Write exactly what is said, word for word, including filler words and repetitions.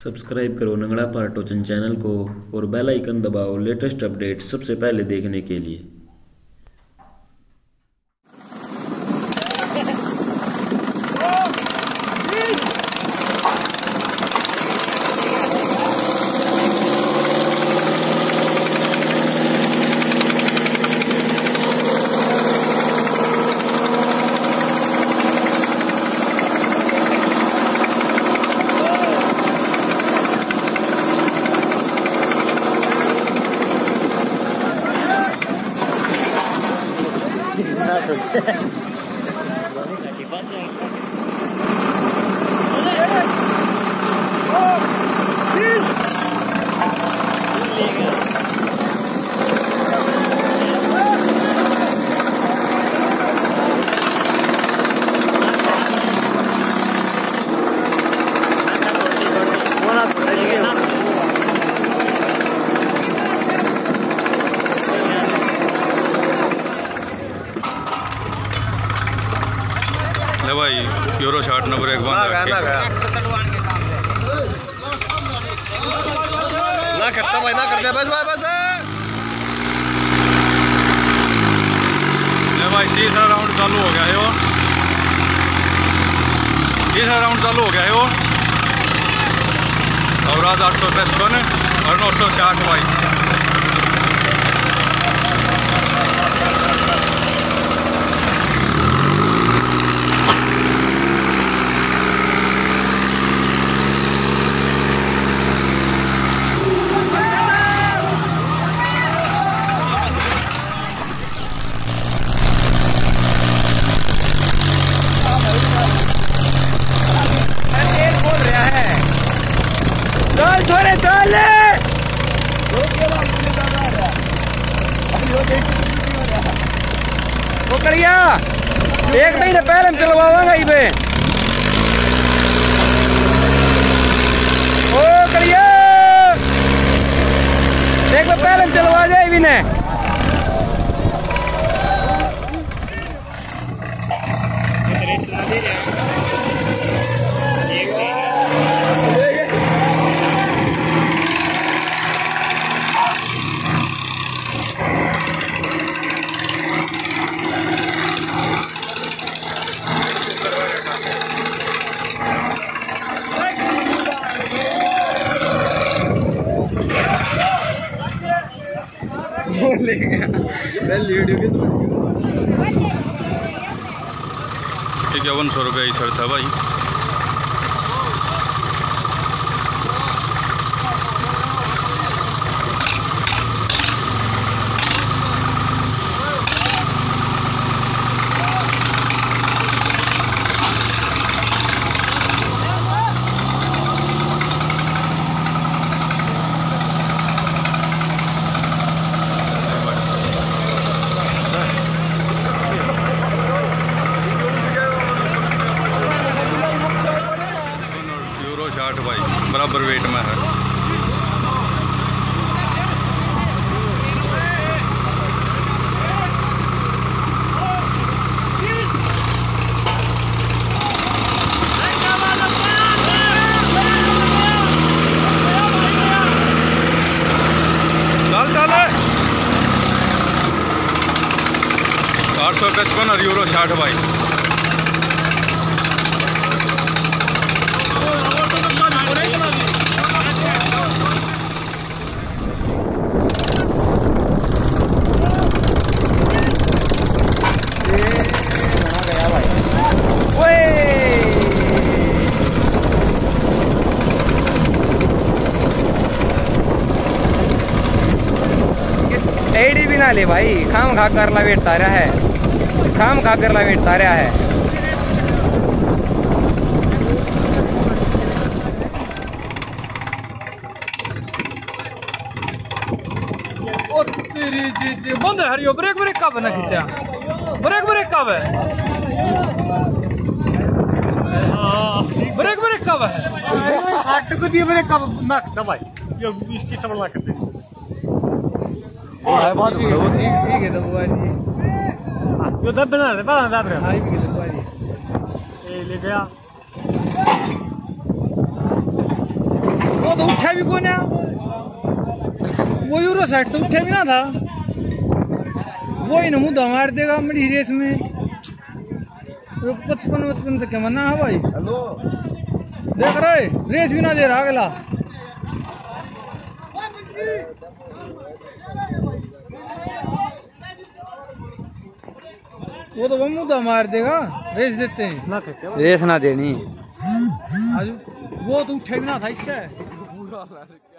Subscribe करो नंगला पर टोचन channel को और बेल आइकन दबाओ लेटेस्ट अपडेट सबसे पहले देखने के लिए। ले भाई यूरो शॉट नंबर एक बंद ना ना ना करता भाई ना करते बस बस बस ले भाई तीसरा राउंड चालू हो गया है वो तीसरा राउंड चालू हो गया है वो स्वराज आठ सौ पचपन और नौ सौ साठ भाई पकड़िया एक महीने पहले हम चलवावांगा ही पे ओ करिया एक बार पहले हम चलवा जाए भी ने इक्यावन सौ रुपये सर था भाई। साठ भाई बराबर वेट में है। चल चल आठ सौ पचपन और यूरो साठ भाई। एडी भी ना ले भाई खाम खा कर ला वेट तारा है खाम खा कर ला वेट तारा है। ओ तेरी जी जी बंद है हरियो ब्रेक ब्रेक कब ना खींचा ब्रेक ब्रेक कब है ब्रेक ब्रेक कब है आठ को दिए ब्रेक कब ना खींचा भाई ये इसकी समझ ना करते है बात ठीक है तो बुआ जी जो दब बना दे बना दब रहा है ठीक है बुआ जी ए ले गया तो उठा भी कौन है, वो यूरो साइड तो उठा भी ना था, वो ही ना मुद्दा मार देगा मेरी रेस में। तो पचपन पचपन तक क्या मना है भाई। हेलो देख रहे रेस भी ना दे रहा अगला। वो तो वो मुद्दा मार देगा, रेस देते हैं ना, रेस ना देनी। आज वो तो उठे भी ना था इसका।